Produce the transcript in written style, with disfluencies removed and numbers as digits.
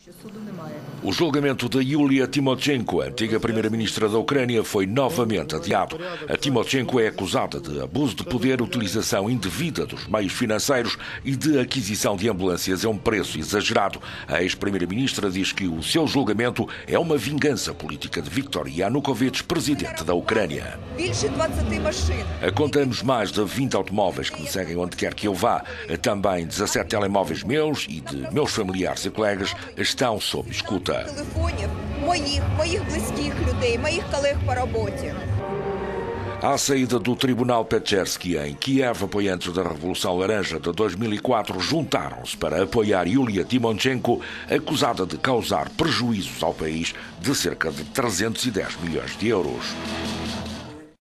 O julgamento de Yulia Tymoshenko, antiga primeira-ministra da Ucrânia, foi novamente adiado. A Tymoshenko é acusada de abuso de poder, utilização indevida dos meios financeiros e de aquisição de ambulâncias a um preço exagerado. A ex-primeira-ministra diz que o seu julgamento é uma vingança política de Viktor Yanukovych, presidente da Ucrânia. Contamos mais de 20 automóveis que me seguem onde quer que eu vá. Também 17 telemóveis meus e de meus familiares e colegas estão sob escuta. À saída do Tribunal Pechersky em Kiev, apoiantes da Revolução Laranja de 2004 juntaram-se para apoiar Yulia Tymoshenko, acusada de causar prejuízos ao país de cerca de 310 milhões de euros.